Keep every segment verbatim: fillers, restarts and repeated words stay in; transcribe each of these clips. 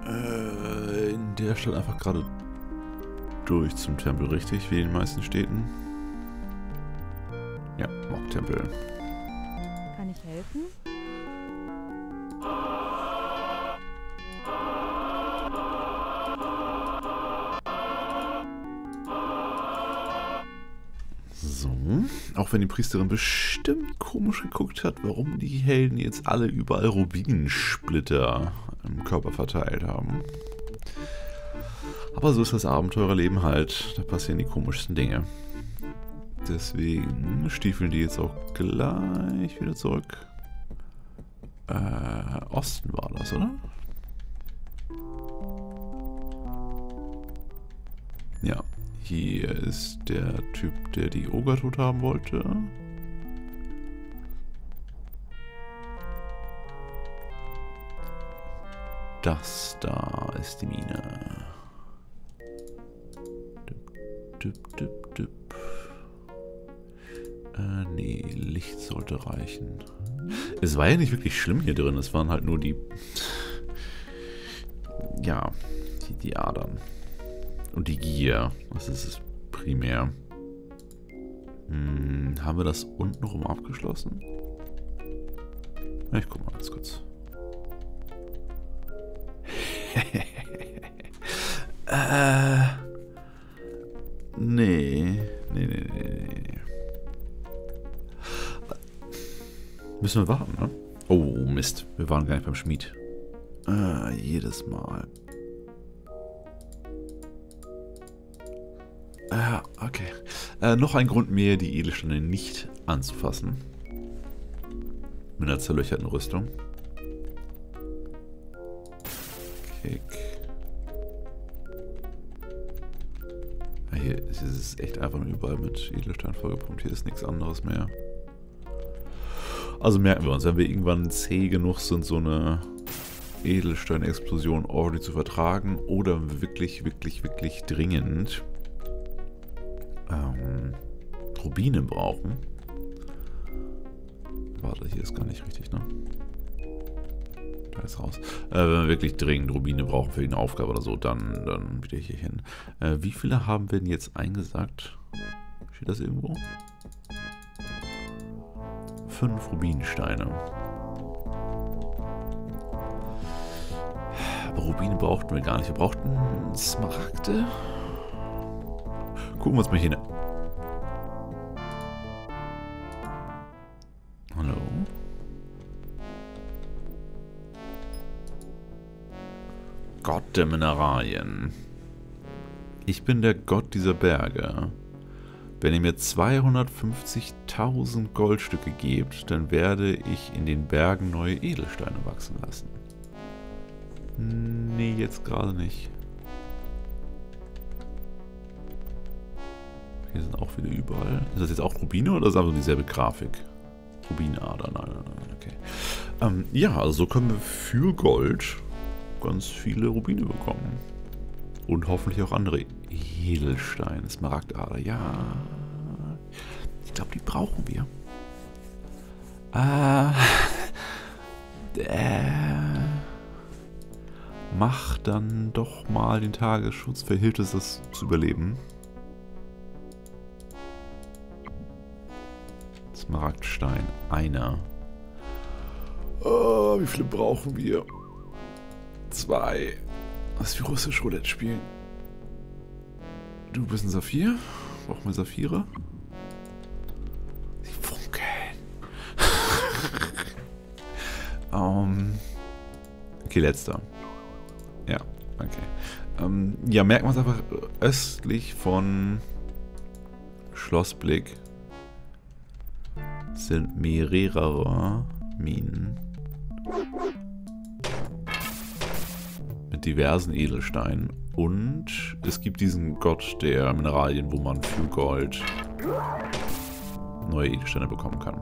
Äh, in der Stadt einfach gerade durch zum Tempel, richtig? Wie in den meisten Städten. Ja, Mog-Tempel. Kann ich helfen? So, auch wenn die Priesterin bestimmt komisch geguckt hat, warum die Helden jetzt alle überall Rubinensplitter im Körper verteilt haben. Aber so ist das Abenteurerleben halt, da passieren die komischsten Dinge. Deswegen stiefeln die jetzt auch gleich wieder zurück. Äh, Osten war das, oder? Ja. Hier ist der Typ, der die Ogertod haben wollte. Das da ist die Mine. Düpp, düpp, düpp, düpp. Äh, nee, Licht sollte reichen. Es war ja nicht wirklich schlimm hier drin, es waren halt nur die... Ja, die, die Adern. Und die Gier, das ist es primär. Hm, haben wir das untenrum abgeschlossen? Ja, ich guck mal ganz kurz. äh, nee, nee, nee, nee, nee. Müssen wir warten, ne? Oh, Mist, wir waren gar nicht beim Schmied. Äh, jedes Mal. Ja, äh, okay. Äh, noch ein Grund mehr, die Edelsteine nicht anzufassen. Mit einer zerlöcherten Rüstung. Kick. Ja, hier ist es echt einfach nur überall mit Edelstein vollgepumpt. Hier ist nichts anderes mehr. Also merken wir uns, wenn wir irgendwann zäh genug sind, so eine Edelstein-Explosion ordentlich zu vertragen oder wirklich, wirklich, wirklich dringend Ähm, Rubine brauchen. Warte, hier ist gar nicht richtig, ne? Da ist raus. Äh, wenn wir wirklich dringend Rubine brauchen für eine Aufgabe oder so, dann, dann wieder hier hin. Äh, wie viele haben wir denn jetzt eingesagt? Steht das irgendwo? Fünf Rubinsteine. Aber Rubine brauchten wir gar nicht. Wir brauchten Smaragde. Gucken wir uns mal hier... Hallo? Gott der Mineralien. Ich bin der Gott dieser Berge. Wenn ihr mir zweihundertfünfzigtausend Goldstücke gebt, dann werde ich in den Bergen neue Edelsteine wachsen lassen. Nee, jetzt gerade nicht. Hier sind auch wieder überall. Ist das jetzt auch Rubine oder ist das einfach dieselbe Grafik? Rubinader, nein, nein, nein, okay. Ähm, ja, also so können wir für Gold ganz viele Rubine bekommen. Und hoffentlich auch andere Edelsteine, Smaragdader, ja. Ich glaube, die brauchen wir. Äh, äh, mach dann doch mal den Tagesschutz. Verhilft es, das zu überleben. Smaragdstein, einer. Oh, wie viele brauchen wir? Zwei. Was ist wie russisch Roulette spielen? Du bist ein Saphir? Brauchen wir Saphire? Sie funkeln. um, okay, letzter. Ja, okay. Um, ja, merken wir uns einfach östlich von Schlossblick sind mehrere Minen mit diversen Edelsteinen und es gibt diesen Gott der Mineralien, wo man für Gold neue Edelsteine bekommen kann.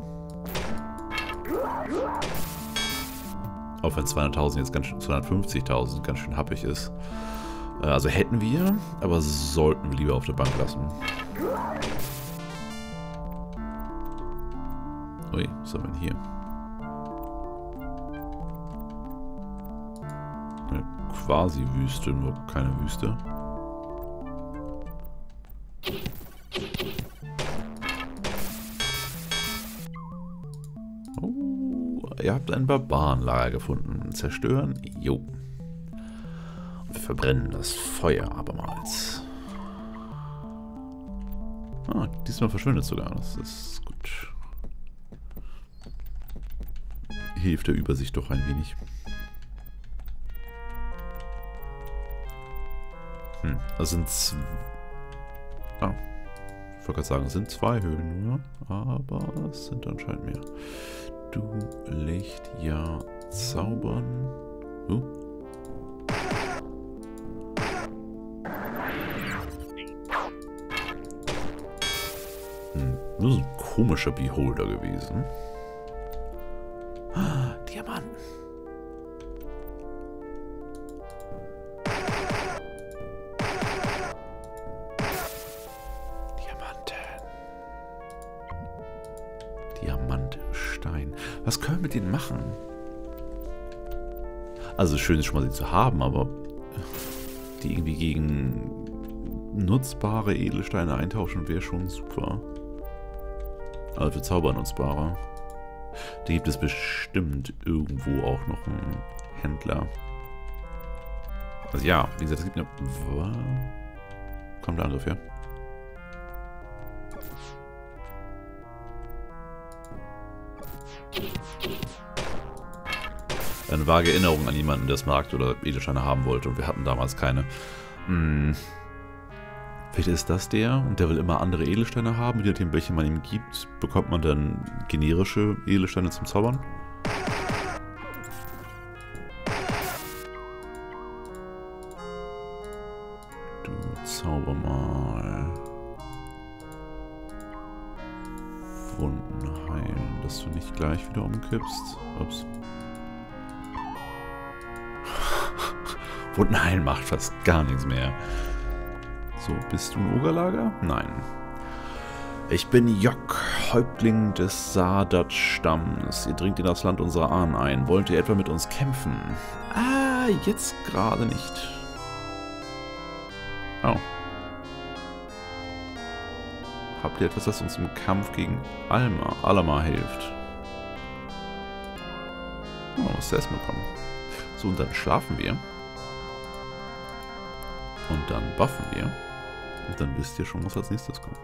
Auch wenn zweihunderttausend jetzt ganz schön, zweihundertfünfzigtausend ganz schön happig ist. Also hätten wir, aber sollten wir lieber auf der Bank lassen. Ui, was haben wir denn hier? Eine quasi Wüste, nur keine Wüste. Oh, ihr habt ein Barbarenlager gefunden. Zerstören? Jo. Und wir verbrennen das Feuer abermals. Ah, diesmal verschwindet es sogar. Das ist gut. Hilft der Übersicht doch ein wenig. Hm, das sind zwei... Ah, ich wollte gerade sagen, es sind zwei Höhlen nur, aber es sind anscheinend mehr. Du Licht, ja, zaubern. Uh. Hm, nur so ein komischer Beholder gewesen. Ah, Diamanten. Diamantstein. Was können wir mit denen machen? Also schön ist schon mal sie zu haben, aber die irgendwie gegen nutzbare Edelsteine eintauschen wäre schon super. Also für Zauber nutzbare. Da gibt es bestimmt irgendwo auch noch einen Händler. Also ja, wie gesagt, es gibt eine... Kommt der Angriff her? Eine vage Erinnerung an jemanden, der es mag oder Edelsteine haben wollte und wir hatten damals keine. Hm. Vielleicht ist das der und der will immer andere Edelsteine haben, je nachdem welche man ihm gibt, bekommt man dann generische Edelsteine zum Zaubern. Du zauber mal. Wunden heilen, dass du nicht gleich wieder umkippst. Ups. Wunden heilen macht fast gar nichts mehr. So, bist du ein Ogerlager? Nein. Ich bin Jok, Häuptling des Saadat-Stamms. Ihr dringt in das Land unserer Ahnen ein. Wollt ihr etwa mit uns kämpfen? Ah, jetzt gerade nicht. Oh. Habt ihr etwas, das uns im Kampf gegen Alma, Alama hilft? Oh, was ist erstmal kommen? So, und dann schlafen wir. Und dann buffen wir. Und dann wisst ihr schon, was als nächstes kommt.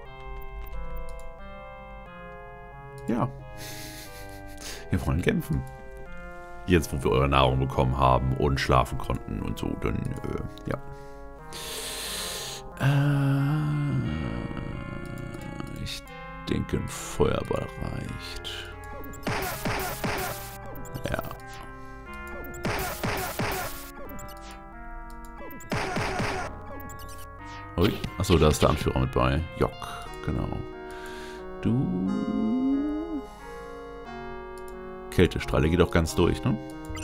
Ja. Wir wollen kämpfen. Jetzt, wo wir eure Nahrung bekommen haben und schlafen konnten und so, dann, äh, ja. Äh, ich denke, ein Feuerball reicht. Ja. Ui. Achso, da ist der Anführer mit bei. Jok, genau. Du... Kältestrahle geht auch ganz durch, ne?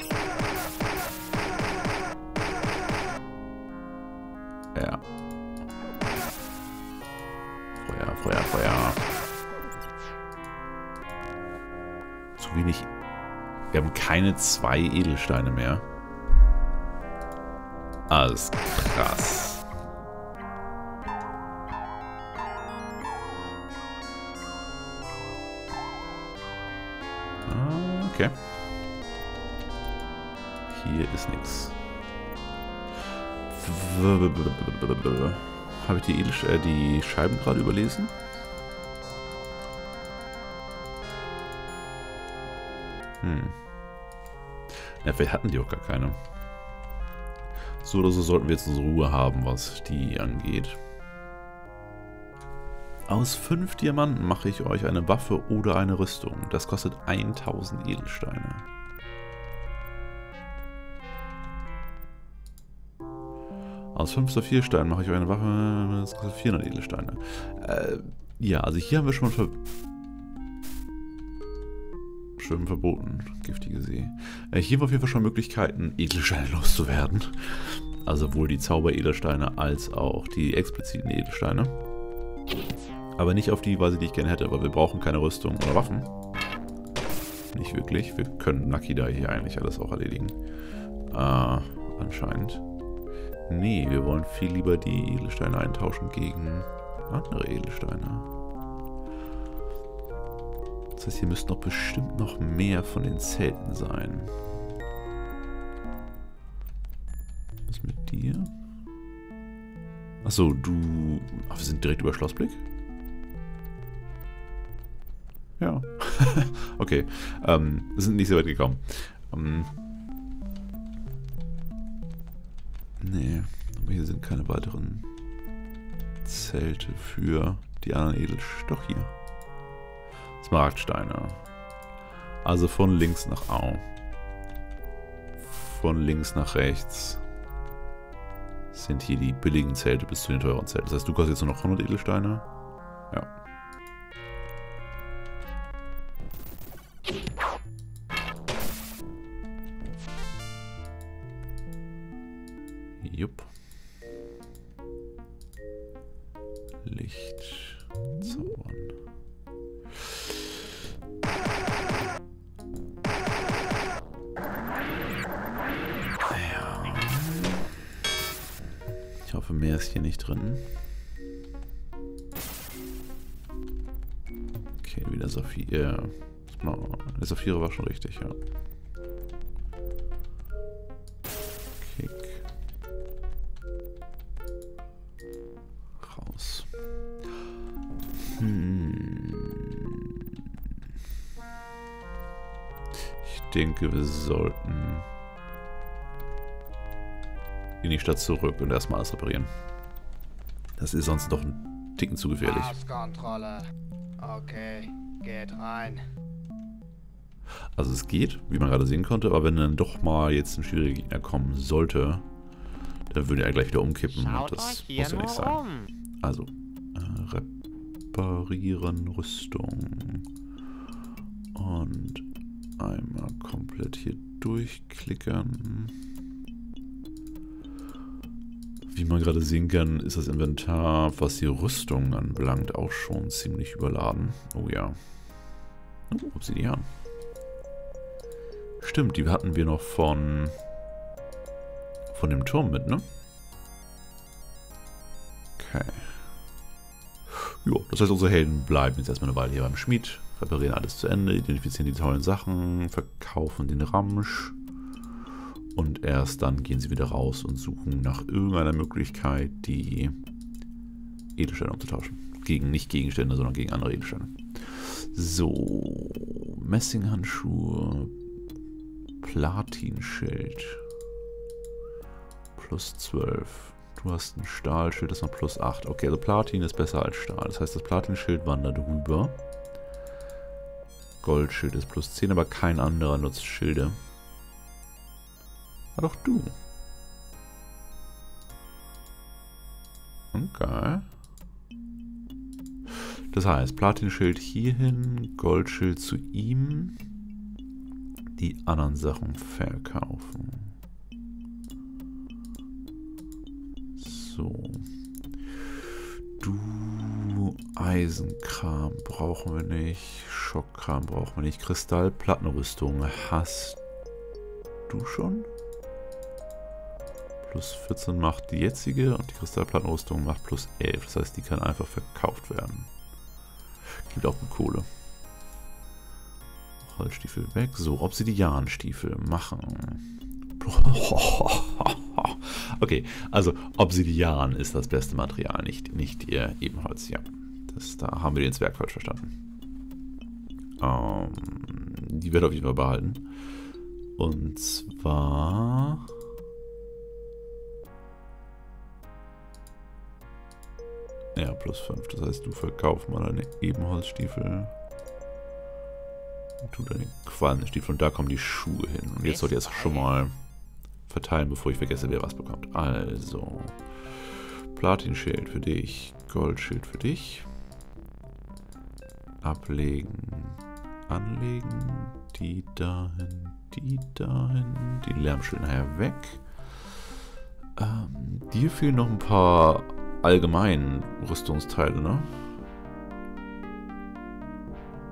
Ja. Feuer, Feuer, Feuer. Zu wenig... Wir haben keine zwei Edelsteine mehr. Alles krass. Okay. Hier ist nichts. Habe ich die, Edel äh, die Scheiben gerade überlesen? Hm. Ja, vielleicht hatten die auch gar keine. So oder so sollten wir jetzt unsere Ruhe haben, was die angeht. Aus fünf Diamanten mache ich euch eine Waffe oder eine Rüstung. Das kostet tausend Edelsteine. Aus fünf Saphirsteinen mache ich euch eine Waffe, das kostet vierhundert Edelsteine. Äh, ja, also hier haben wir schon mal ver Schwimmen verboten, giftige See. Äh, hier haben wir auf jeden Fall schon Möglichkeiten, Edelsteine loszuwerden. Also sowohl die Zauber-Edelsteine als auch die expliziten Edelsteine. Aber nicht auf die Weise, die ich gerne hätte, weil wir brauchen keine Rüstung oder Waffen. Nicht wirklich. Wir können Lucky da hier eigentlich alles auch erledigen. Äh, anscheinend. Nee, wir wollen viel lieber die Edelsteine eintauschen gegen andere Edelsteine. Das heißt, hier müssten doch bestimmt noch mehr von den Zelten sein. Was mit dir? Achso, du... Ach, wir sind direkt über Schlossblick? Ja. Okay. Ähm, wir sind nicht so weit gekommen. Ähm... Nee, aber hier sind keine weiteren Zelte für die anderen Edelsteine. Doch hier. Smaragdsteine. Also von links nach Au. Von links nach rechts sind hier die billigen Zelte bis zu den teuren Zelten. Das heißt, du kostest jetzt nur noch hundert Edelsteine. Ja. Jupp. Licht zaubern. Ja. Ich hoffe, mehr ist hier nicht drin. Okay, wieder Saphir. Der Saphire war schon richtig, ja. Kick. Raus. Hm. Ich denke, wir sollten in die Stadt zurück und erstmal alles reparieren. Das ist sonst doch ein Ticken zu gefährlich. Passkontrolle. Okay, geht rein. Also es geht, wie man gerade sehen konnte, aber wenn dann doch mal jetzt ein schwieriger Gegner kommen sollte, dann würde er gleich wieder umkippen. Schaut und das euch muss hier ja nicht nur sein. um. Also, äh, reparieren, Rüstung. Und einmal komplett hier durchklicken. Wie man gerade sehen kann, ist das Inventar, was die Rüstung anbelangt, auch schon ziemlich überladen. Oh ja. Oh, Obsidian. Stimmt, die hatten wir noch von von dem Turm mit, ne? Okay. Jo, das heißt, unsere Helden bleiben jetzt erstmal eine Weile hier beim Schmied, reparieren alles zu Ende, identifizieren die tollen Sachen, verkaufen den Ramsch und erst dann gehen sie wieder raus und suchen nach irgendeiner Möglichkeit, die Edelsteine umzutauschen. Gegen, nicht Gegenstände, sondern gegen andere Edelsteine. So, Messinghandschuhe, Platinschild, plus zwölf. Du hast ein Stahlschild, das ist noch plus acht. Okay, also Platin ist besser als Stahl. Das heißt, das Platinschild wandert rüber. Goldschild ist plus zehn, aber kein anderer nutzt Schilde. Ah, doch du. Okay. Das heißt, Platinschild hierhin, Goldschild zu ihm. Die anderen Sachen verkaufen. So. Du Eisenkram brauchen wir nicht. Schockkram brauchen wir nicht. Kristallplattenrüstung hast du schon? Plus vierzehn macht die jetzige und die Kristallplattenrüstung macht plus elf. Das heißt, die kann einfach verkauft werden. Gibt auch gut Kohle. Holzstiefel weg. So, Obsidianstiefel machen. Okay, also Obsidian ist das beste Material, nicht, nicht ihr Ebenholz. Ja, das, da haben wir den Zwerg falsch verstanden. Ähm, die wird auf jeden Fall behalten. Und zwar... Ja, plus fünf. Das heißt, du verkaufst mal deine Ebenholzstiefel. Und tu deine Quallenstiefel. Und da kommen die Schuhe hin. Und jetzt sollte ich jetzt schon mal verteilen, bevor ich vergesse, wer was bekommt. Also, Platinschild für dich. Goldschild für dich. Ablegen. Anlegen. Die dahin. Die dahin. Die Lärmschilder nachher weg. Ähm, dir fehlen noch ein paar allgemeinen Rüstungsteile, ne?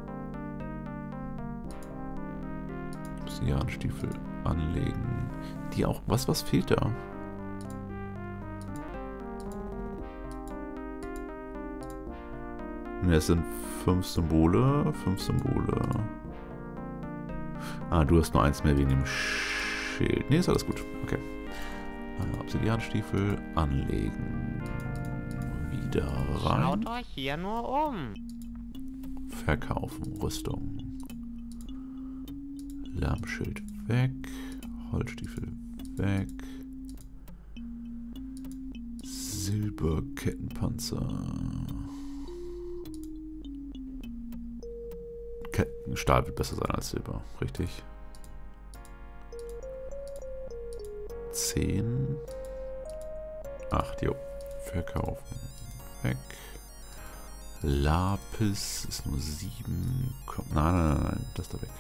Obsidianstiefel anlegen. die auch... Was, was fehlt da? Ne, es sind fünf Symbole. Fünf Symbole. Ah, du hast nur eins mehr wegen dem Schild. Ne, ist alles gut. Okay. Obsidianstiefel anlegen. Wieder rein. Schaut euch hier nur um. Verkaufen. Rüstung. Lärmschild weg. Holzstiefel weg. Silberkettenpanzer. Kettenstahl wird besser sein als Silber, richtig? zehn. acht, jo. Verkaufen. Weg. Lapis ist nur sieben. Komm, nein, nein, nein, nein, das da weg.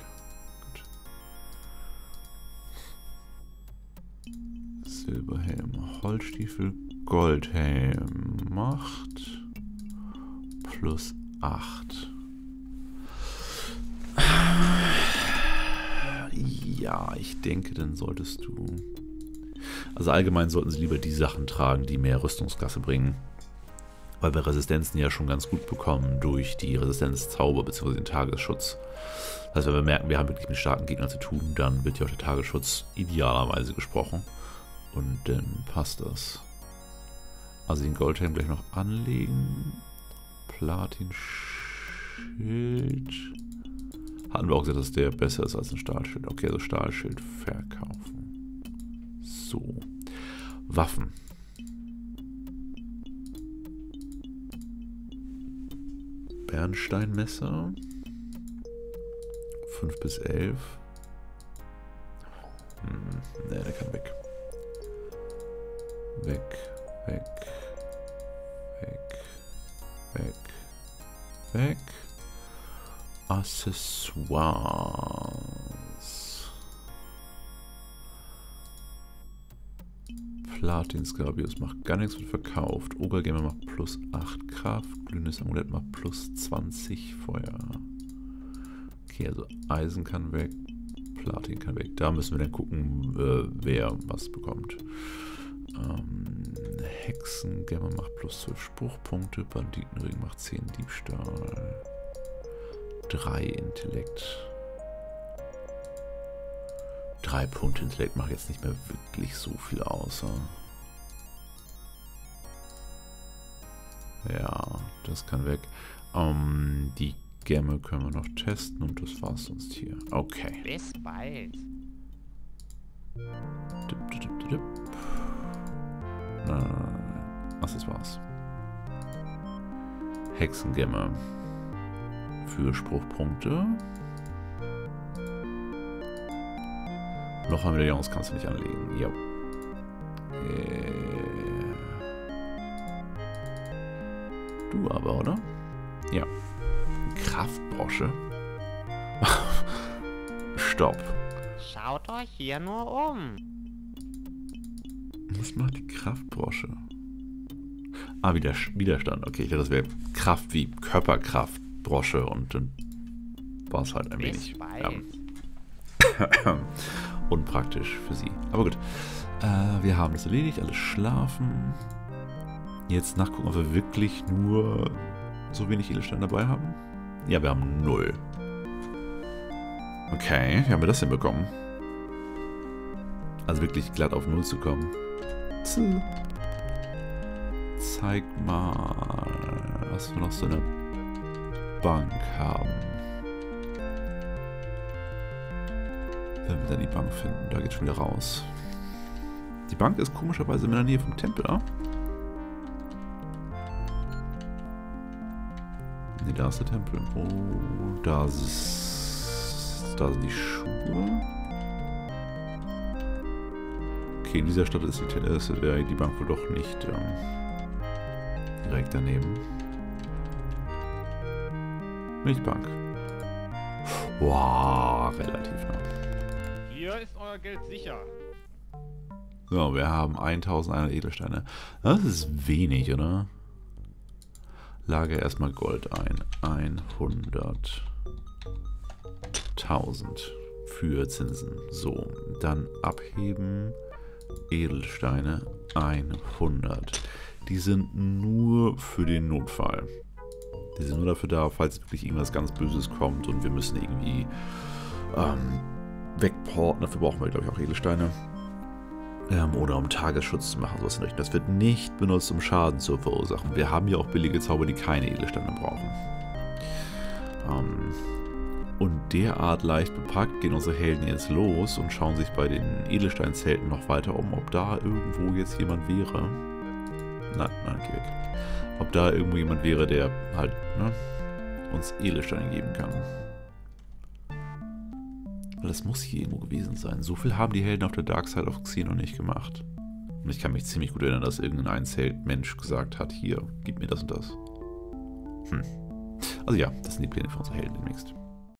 Gut. Silberhelm, Holzstiefel, Goldhelm macht plus acht. Ja, ich denke, dann solltest du... Also allgemein sollten sie lieber die Sachen tragen, die mehr Rüstungsklasse bringen. Weil wir Resistenzen ja schon ganz gut bekommen durch die Resistenzzauber bzw. den Tagesschutz. Das heißt, wenn wir merken, wir haben wirklich mit starken Gegnern zu tun, dann wird ja auch der Tagesschutz idealerweise gesprochen. Und dann passt das. Also den Goldhelm gleich noch anlegen. Platinschild. Hatten wir auch gesagt, dass der besser ist als ein Stahlschild. Okay, also Stahlschild verkaufen. So. Waffen. Bernsteinmesser. fünf bis elf. Hm, ne, der kann weg. Weg, weg, weg, weg, weg. Accessoires. Platin-Scabius macht gar nichts, wird verkauft. Obergamer macht plus acht Kraft. Glühendes Amulett macht plus zwanzig Feuer. Okay, also Eisen kann weg. Platin kann weg. Da müssen wir dann gucken, äh, wer was bekommt. Ähm, Hexengamma macht plus zwölf Spruchpunkte. Banditenring macht zehn Diebstahl. drei Intellekt. drei Punkte Intellekt macht jetzt nicht mehr wirklich so viel aus. Ja, das kann weg. Ähm, die Gemme können wir noch testen und das war's sonst hier. Okay. Bis bald. Dip, dip, dip, dip. Nein, nein, nein. Ach, das war's. Hexengemme. Für Spruchpunkte. Noch eine Medaillons kannst du nicht anlegen. Ja. Äh. Du aber, oder? Ja. Kraftbrosche. Stopp. Schaut euch hier nur um. Was macht die Kraftbrosche? Ah, Wider Widerstand. Okay, ich dachte, das wäre Kraft wie Körperkraftbrosche und dann war es halt ein Bis wenig bald. ja, unpraktisch für sie. Aber gut. Äh, wir haben das erledigt, alles schlafen. Jetzt nachgucken, ob wir wirklich nur so wenig Edelstein dabei haben. Ja, wir haben null. Okay, wie haben wir das hinbekommen? Also wirklich glatt auf null zu kommen. Zeig mal, was wir noch so eine Bank haben. Wenn wir dann die Bank finden, da geht schon wieder raus. Die Bank ist komischerweise in der Nähe vom Tempel, ah? Ne, da ist der Tempel. Oh, da ist, da sind die Schuhe. Okay, in dieser Stadt ist die, ist die, die Bank wohl doch nicht ähm, direkt daneben. Milchbank. Wow, relativ nah. Hier ist euer Geld sicher. So, wir haben eintausendeinhundert Edelsteine. Das ist wenig, oder? Lage erstmal Gold ein. hunderttausend für Zinsen. So, dann abheben. Edelsteine hundert. Die sind nur für den Notfall. Die sind nur dafür da, falls wirklich irgendwas ganz Böses kommt und wir müssen irgendwie ähm, wegporten. Dafür brauchen wir, glaube ich, auch Edelsteine. Ähm, oder um Tagesschutz zu machen. Sowas in Richtung. Das wird nicht benutzt, um Schaden zu verursachen. Wir haben ja auch billige Zauber, die keine Edelsteine brauchen. Ähm, und derart leicht bepackt gehen unsere Helden jetzt los und schauen sich bei den Edelsteinzelten noch weiter um, ob da irgendwo jetzt jemand wäre. Nein, nein, geh weg. Ob da irgendwo jemand wäre, der halt ne, uns Edelsteine geben kann. Weil das muss hier irgendwo gewesen sein. So viel haben die Helden auf der Dark Side of Xenon noch nicht gemacht. Und ich kann mich ziemlich gut erinnern, dass irgendein Zelt-Mensch gesagt hat, hier, gib mir das und das. Hm. Also ja, das sind die Pläne für unsere Helden demnächst.